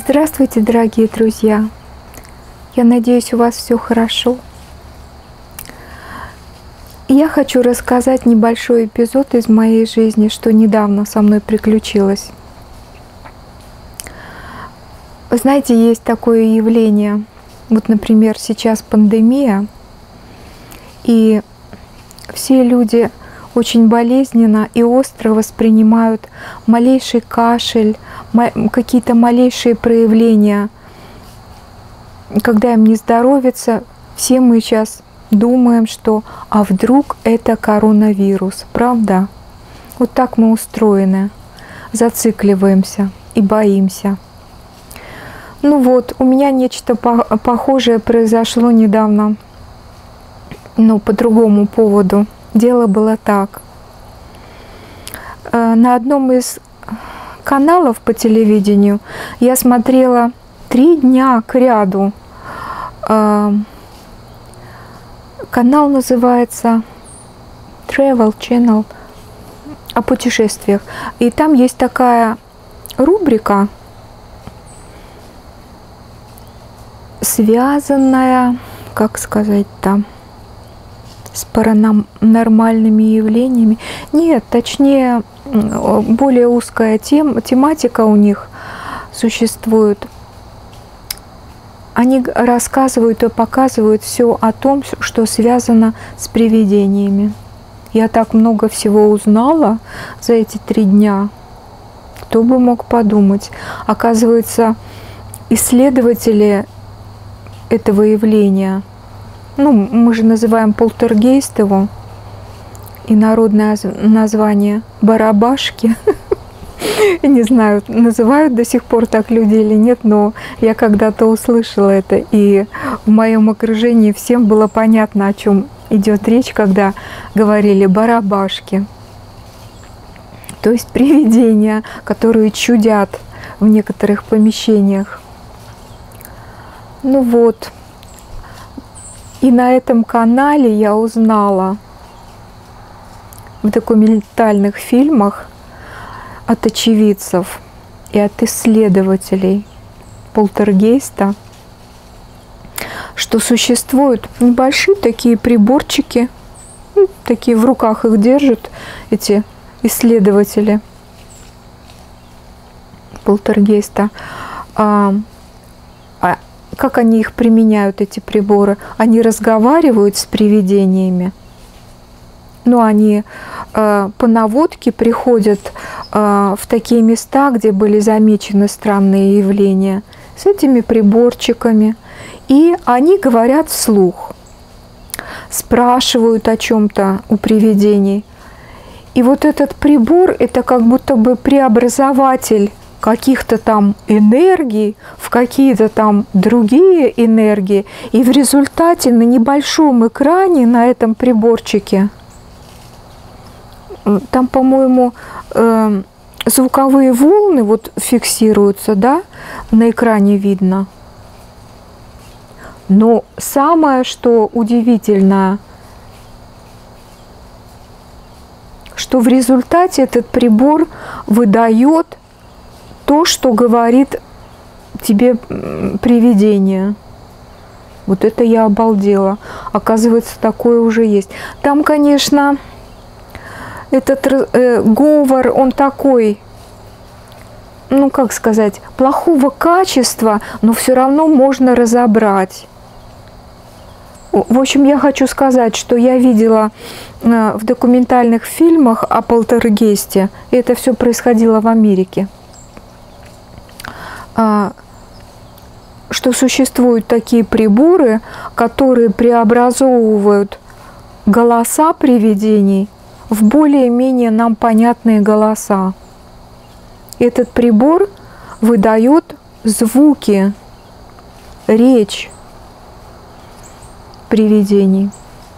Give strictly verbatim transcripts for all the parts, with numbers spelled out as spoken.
Здравствуйте, дорогие друзья! Я надеюсь, у вас все хорошо. Я хочу рассказать небольшой эпизод из моей жизни, что недавно со мной приключилось. Вы знаете, есть такое явление. Вот, например, сейчас пандемия, и все люди очень болезненно и остро воспринимают малейший кашель, какие-то малейшие проявления. Когда им не здоровится, все мы сейчас думаем, что а вдруг это коронавирус, правда? Вот так мы устроены, зацикливаемся и боимся. Ну вот, у меня нечто похожее произошло недавно, но по другому поводу. Дело было так. На одном из каналов по телевидению я смотрела три дня кряду. Канал называется Travel Channel, о путешествиях. И там есть такая рубрика, связанная, как сказать-то, с паранормальными явлениями. Нет, точнее, более узкая тем, тематика у них существует. Они рассказывают и показывают все о том, что связано с привидениями. Я так много всего узнала за эти три дня. Кто бы мог подумать. Оказывается, исследователи этого явления, ну, мы же называем полтергейст его, и народное название барабашки. Не знаю, называют до сих пор так люди или нет, но я когда-то услышала это, и в моем окружении всем было понятно, о чем идет речь, когда говорили барабашки. То есть привидения, которые чудят в некоторых помещениях. Ну вот. И на этом канале я узнала в документальных фильмах от очевидцев и от исследователей полтергейста, что существуют небольшие такие приборчики, ну, такие в руках их держат эти исследователи полтергейста. А, а как они их применяют, эти приборы? Они разговаривают с привидениями. Ну, они э, по наводке приходят э, в такие места, где были замечены странные явления, с этими приборчиками. И они говорят вслух, спрашивают о чем-то у привидений. И вот этот прибор – это как будто бы преобразователь каких-то там энергий в какие-то там другие энергии. И в результате на небольшом экране, на этом приборчике, там, по-моему, э, звуковые волны вот фиксируются, да, на экране видно. Но самое, что удивительно, что в результате этот прибор выдает то, что говорит тебе привидение. Вот это я обалдела. Оказывается, такое уже есть. Там, конечно, этот э, говор, он такой, ну, как сказать, плохого качества, но все равно можно разобрать. В общем, я хочу сказать, что я видела э, в документальных фильмах о полтергейсте, и это все происходило в Америке, э, что существуют такие приборы, которые преобразовывают голоса привидений в более-менее нам понятные голоса. Этот прибор выдает звуки, речь привидений.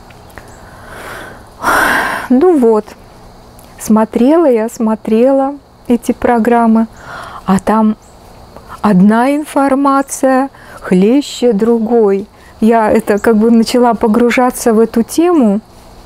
Ну вот, смотрела я, смотрела эти программы, а там одна информация хлеще другой. Я это как бы начала погружаться в эту тему.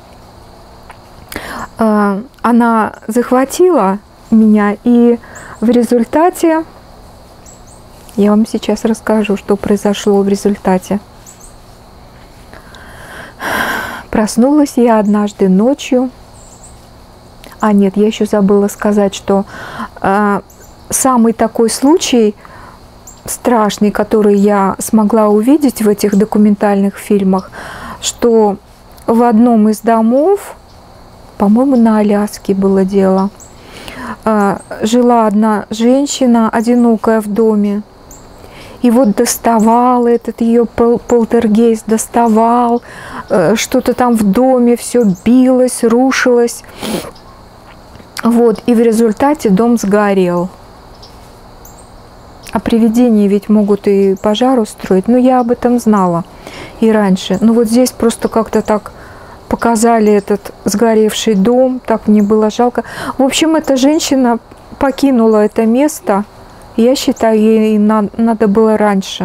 Она захватила меня, и в результате Я вам сейчас расскажу, что произошло в результате. Проснулась я однажды ночью. А нет, я еще забыла сказать, что э, самый такой случай страшный, который я смогла увидеть в этих документальных фильмах, что в одном из домов, по-моему, на Аляске было дело, э, жила одна женщина, одинокая в доме. И вот доставал этот ее полтергейст, доставал, э, что-то там в доме, все билось, рушилось. Вот, и в результате дом сгорел. А привидения ведь могут и пожар устроить. Ну, я об этом знала и раньше. Но вот здесь просто как-то так показали этот сгоревший дом, так мне было жалко. В общем, эта женщина покинула это место. Я считаю, ей надо было раньше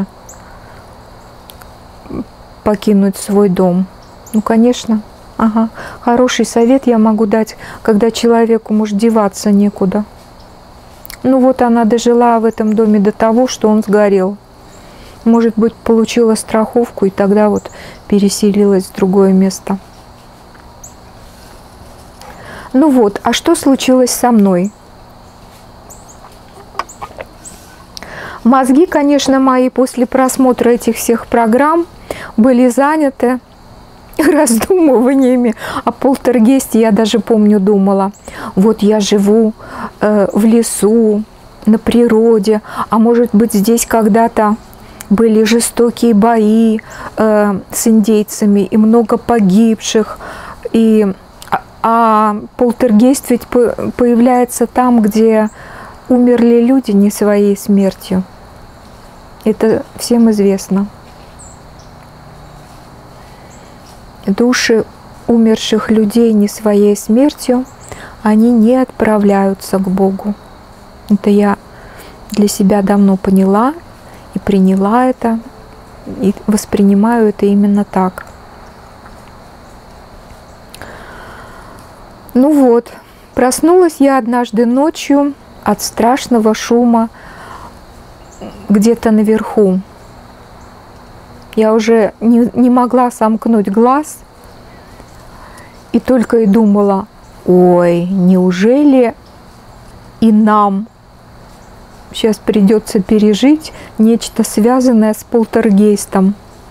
покинуть свой дом. Ну, конечно. Ага. Хороший совет я могу дать, когда человеку, может, деваться некуда. Ну, вот она дожила в этом доме до того, что он сгорел. Может быть, получила страховку и тогда вот переселилась в другое место. Ну вот, а что случилось со мной? Мозги, конечно, мои после просмотра этих всех программ были заняты раздумываниями о полтергейсте. Я даже помню, думала, вот я живу э, в лесу, на природе, а может быть, здесь когда-то были жестокие бои э, с индейцами и много погибших, и, а, а полтергейст ведь по, появляется там, где умерли люди не своей смертью. Это всем известно. Души умерших людей не своей смертью, они не отправляются к Богу. Это я для себя давно поняла и приняла это, и воспринимаю это именно так. Ну вот, проснулась я однажды ночью от страшного шума где-то наверху. Я уже не, не могла сомкнуть глаз и только и думала, ой, неужели и нам сейчас придется пережить нечто связанное с полтергейстом.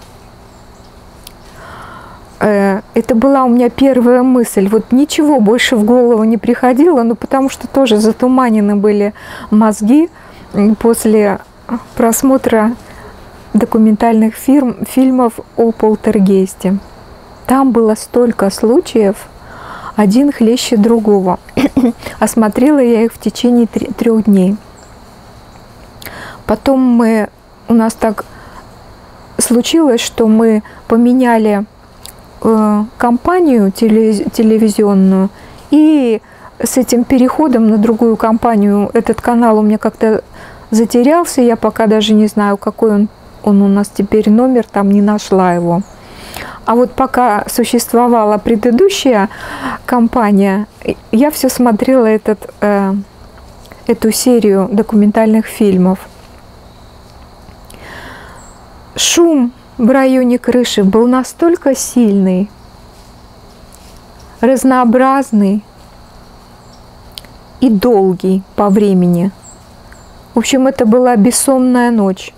Это была у меня первая мысль. Вот ничего больше в голову не приходило, ну потому что тоже затуманены были мозги после просмотра документальных фильм, фильмов о полтергейсте. Там было столько случаев, один хлеще другого. Осмотрела я их в течение трех дней. Потом мы, у нас так случилось, что мы поменяли э, компанию телевизионную, и с этим переходом на другую компанию этот канал у меня как-то затерялся. Я пока даже не знаю, какой он, он у нас теперь номер, там не нашла его. А вот пока существовала предыдущая компания, я все смотрела этот, э, эту серию документальных фильмов. Шум в районе крыши был настолько сильный, разнообразный и долгий по времени. В общем, это была бессонная ночь.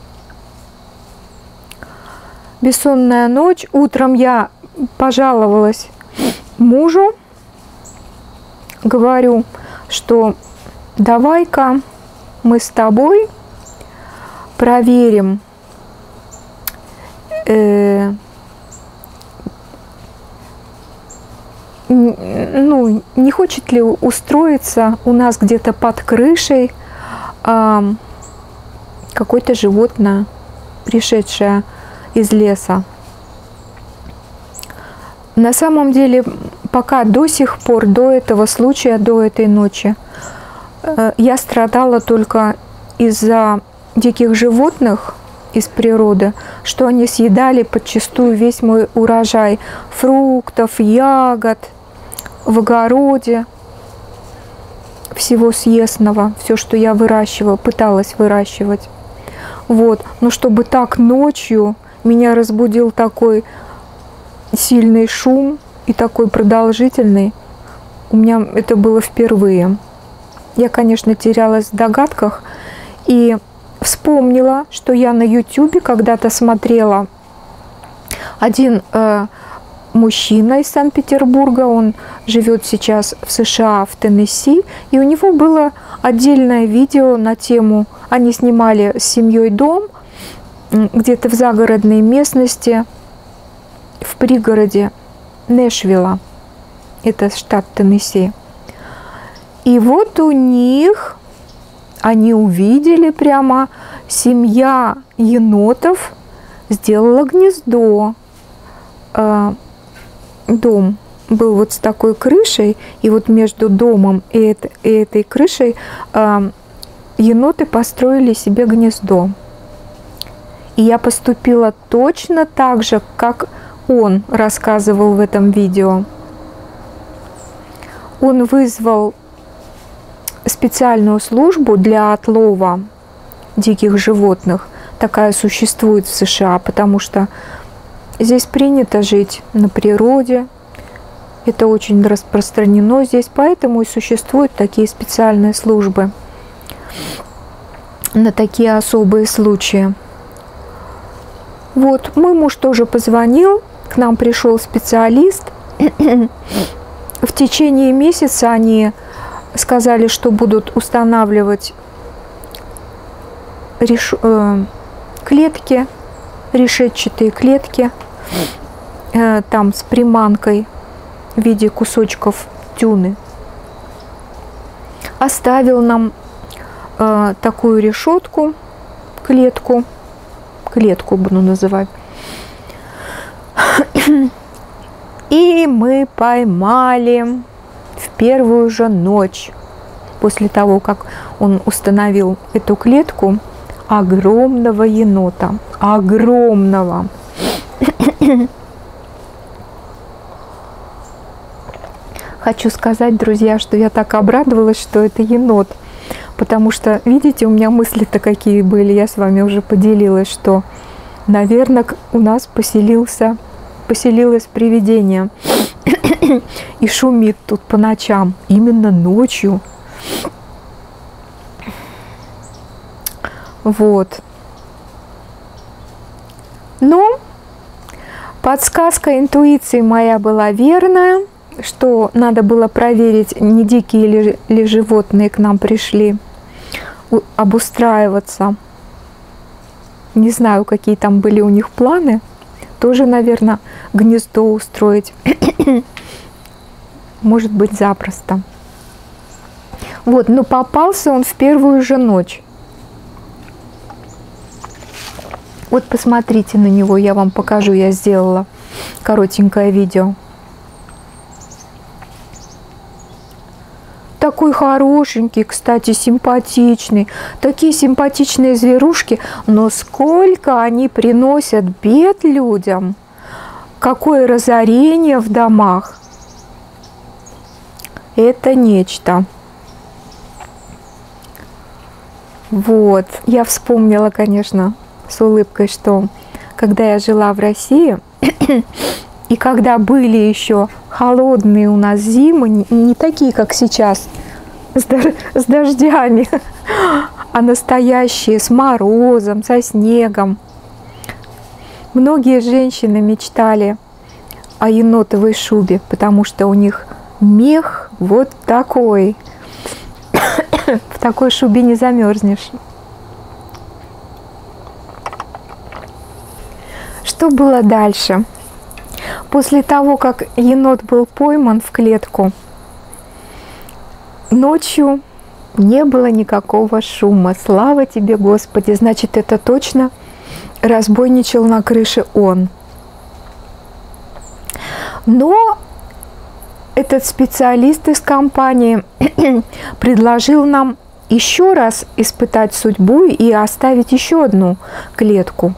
Бессонная ночь. Утром я пожаловалась мужу, говорю, что давай-ка мы с тобой проверим, э, ну, не хочет ли устроиться у нас где-то под крышей э, какое-то животное, пришедшее из леса. На самом деле, пока до сих пор, до этого случая, до этой ночи, э, я страдала только из-за диких животных из природы, что они съедали подчистую весь мой урожай фруктов, ягод в огороде, всего съестного, все, что я выращивала, пыталась выращивать. Вот. Но чтобы так ночью меня разбудил такой сильный шум и такой продолжительный, у меня это было впервые. Я, конечно, терялась в догадках и вспомнила, что я на ютубе когда-то смотрела один э, мужчина из Санкт-Петербурга, он живет сейчас в США, в Теннесси, и у него было отдельное видео на тему, они снимали с семьей дом где-то в загородной местности, в пригороде Нэшвилла, это штат Теннесси. И вот у них, они увидели прямо, семья енотов сделала гнездо. Дом был вот с такой крышей, и вот между домом и, это, и этой крышей э, еноты построили себе гнездо. И я поступила точно так же, как он рассказывал в этом видео. Он вызвал специальную службу для отлова диких животных. Такая существует в США, потому что здесь принято жить на природе. Это очень распространено здесь, поэтому и существуют такие специальные службы на такие особые случаи. Вот, мой муж тоже позвонил, к нам пришел специалист. В течение месяца они сказали, что будут устанавливать реш... э, клетки, решетчатые клетки, э, там с приманкой в виде кусочков тюны. Оставил нам э, такую решетку, клетку, клетку буду называть. И мы поймали в первую же ночь, после того, как он установил эту клетку, огромного енота. Огромного. Хочу сказать, друзья, что я так обрадовалась, что это енот. Потому что, видите, у меня мысли-то какие были. Я с вами уже поделилась, что, наверное, у нас поселился, поселилось привидение. И шумит тут по ночам. Именно ночью. Вот. Но подсказка интуиции моя была верная, что надо было проверить, не дикие ли, ли животные к нам пришли, обустраиваться. Не знаю, какие там были у них планы. Тоже, наверное, гнездо устроить. Может быть, запросто. Вот, но попался он в первую же ночь. Вот посмотрите на него, я вам покажу, я сделала коротенькое видео. Такой хорошенький, кстати, симпатичный. Такие симпатичные зверушки, но сколько они приносят бед людям. Какое разорение в домах. Это нечто. Вот, я вспомнила, конечно, с улыбкой, что когда я жила в России, и когда были еще холодные у нас зимы, не, не такие, как сейчас, с, с дождями, а настоящие, с морозом, со снегом. Многие женщины мечтали о енотовой шубе, потому что у них мех вот такой. В такой шубе не замерзнешь. Что было дальше? После того, как енот был пойман в клетку, ночью не было никакого шума. Слава тебе, Господи! Значит, это точно разбойничал на крыше он. Но этот специалист из компании предложил нам еще раз испытать судьбу и оставить еще одну клетку.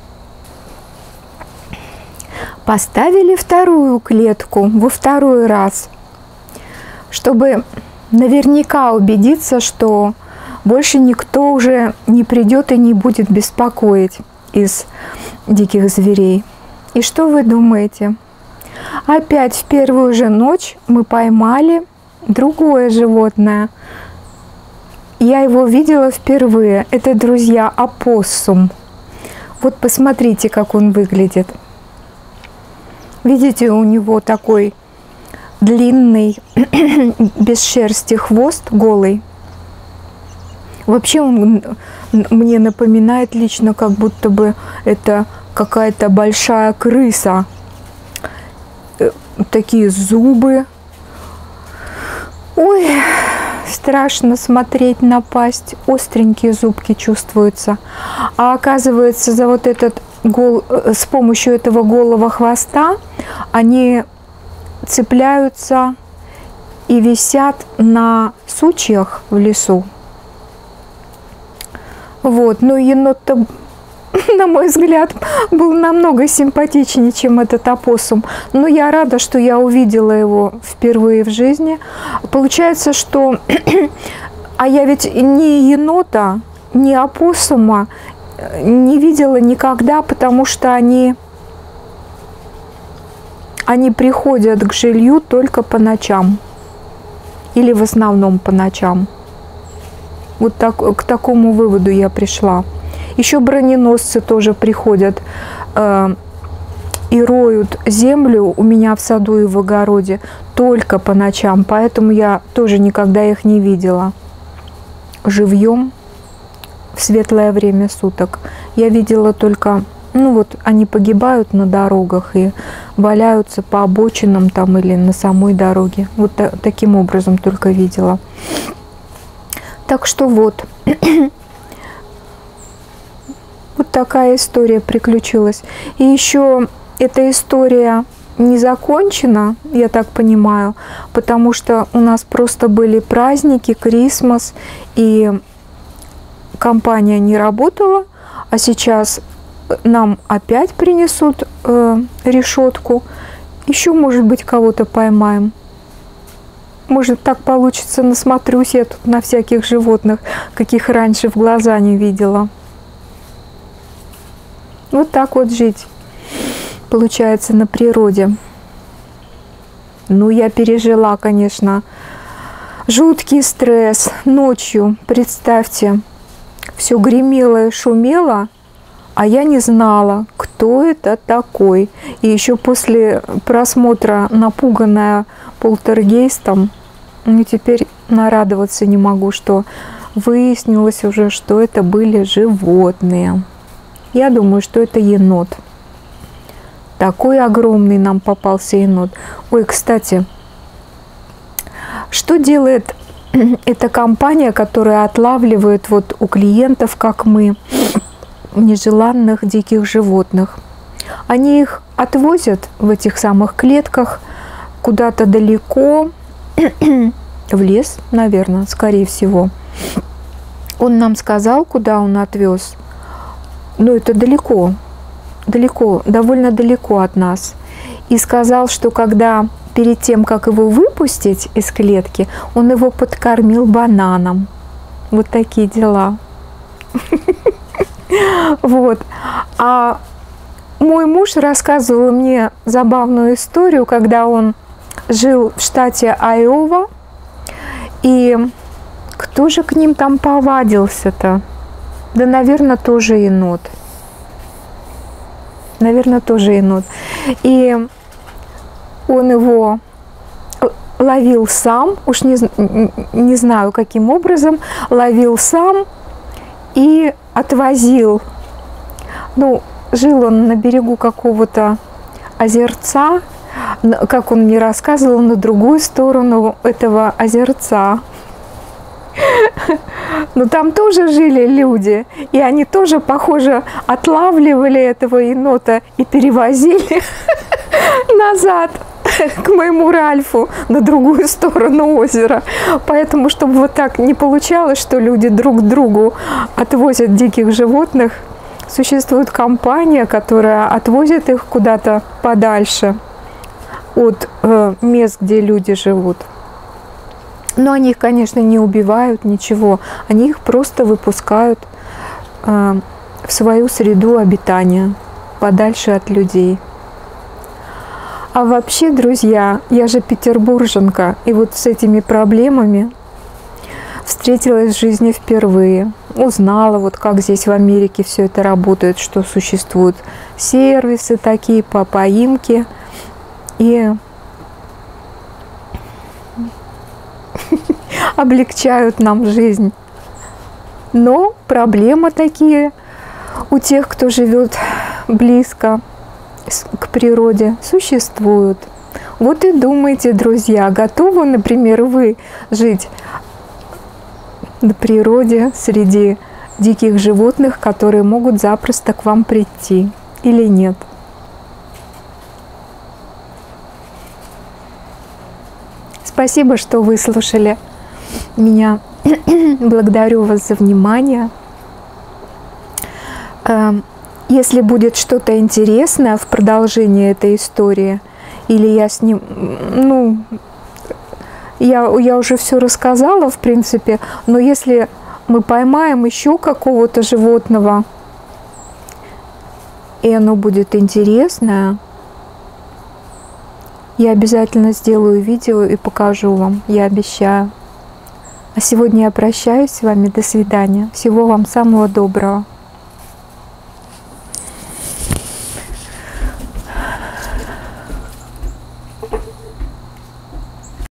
Поставили вторую клетку во второй раз, чтобы наверняка убедиться, что больше никто уже не придет и не будет беспокоить из диких зверей. И что вы думаете? Опять в первую же ночь мы поймали другое животное. Я его видела впервые. Это, друзья, опоссум. Вот посмотрите, как он выглядит. Видите, у него такой длинный, без шерсти хвост, голый. Вообще он мне напоминает лично, как будто бы это какая-то большая крыса. Такие зубы. Ой, страшно смотреть на пасть. Остренькие зубки чувствуются. А оказывается, за вот этот гол, с помощью этого голого хвоста они цепляются и висят на сучьях в лесу. Вот, но енот-то, на мой взгляд, был намного симпатичнее, чем этот опоссум. Но я рада, что я увидела его впервые в жизни. Получается, что... А я ведь ни енота, ни опоссума не видела никогда, потому что они... Они приходят к жилью только по ночам. Или в основном по ночам. Вот так, к такому выводу я пришла. Еще броненосцы тоже приходят э, и роют землю у меня в саду и в огороде только по ночам. Поэтому я тоже никогда их не видела живьем в светлое время суток. Я видела только, ну вот, они погибают на дорогах и валяются по обочинам там или на самой дороге. Вот та, таким образом только видела. Так что вот, вот такая история приключилась. И еще эта история не закончена, я так понимаю, потому что у нас просто были праздники, Крисмас, и компания не работала, а сейчас нам опять принесут э, решетку. Еще, может быть, кого-то поймаем. Может, так получится, насмотрюсь я тут на всяких животных, каких раньше в глаза не видела. Вот так вот жить, получается, на природе. Ну, я пережила, конечно, жуткий стресс ночью. Представьте, все гремело и шумело, а я не знала, кто это такой. И еще после просмотра, напуганная полтергейстом, ну, теперь нарадоваться не могу, что выяснилось уже, что это были животные. Я думаю, что это енот. Такой огромный нам попался енот. Ой, кстати, что делает эта компания, которая отлавливает вот у клиентов, как мы, нежеланных диких животных? Они их отвозят в этих самых клетках куда-то далеко, в лес, наверное, скорее всего. Он нам сказал, куда он отвез. Но это далеко, далеко, довольно далеко от нас. И сказал, что когда перед тем, как его выпустить из клетки, он его подкормил бананом. Вот такие дела. Вот. А мой муж рассказывал мне забавную историю, когда он жил в штате Айова. И кто же к ним там повадился-то? Да, наверное, тоже енот. Наверное, тоже енот. И он его ловил сам, уж не, не знаю, каким образом, ловил сам и отвозил. Ну, жил он на берегу какого-то озерца, как он мне рассказывал, на другую сторону этого озерца. Но там тоже жили люди, и они тоже, похоже, отлавливали этого енота и перевозили назад к моему Ральфу на другую сторону озера. Поэтому, чтобы вот так не получалось, что люди друг другу отвозят диких животных, существует компания, которая отвозит их куда-то подальше от э, мест, где люди живут. Но они их, конечно, не убивают, ничего. Они их просто выпускают э, в свою среду обитания, подальше от людей. А вообще, друзья, я же петербурженка, и вот с этими проблемами встретилась в жизни впервые. Узнала, вот как здесь в Америке все это работает, что существуют сервисы такие по поимке. И облегчают нам жизнь. Но проблемы такие у тех, кто живет близко к природе, существуют. Вот и думайте, друзья, готовы, например, вы жить на природе среди диких животных, которые могут запросто к вам прийти, или нет? Спасибо, что выслушали меня. Благодарю вас за внимание. Если будет что-то интересное в продолжении этой истории, или я с ним, ну, я, я уже все рассказала, в принципе, но если мы поймаем еще какого-то животного, и оно будет интересное, я обязательно сделаю видео и покажу вам, я обещаю. А сегодня я прощаюсь с вами, до свидания. Всего вам самого доброго.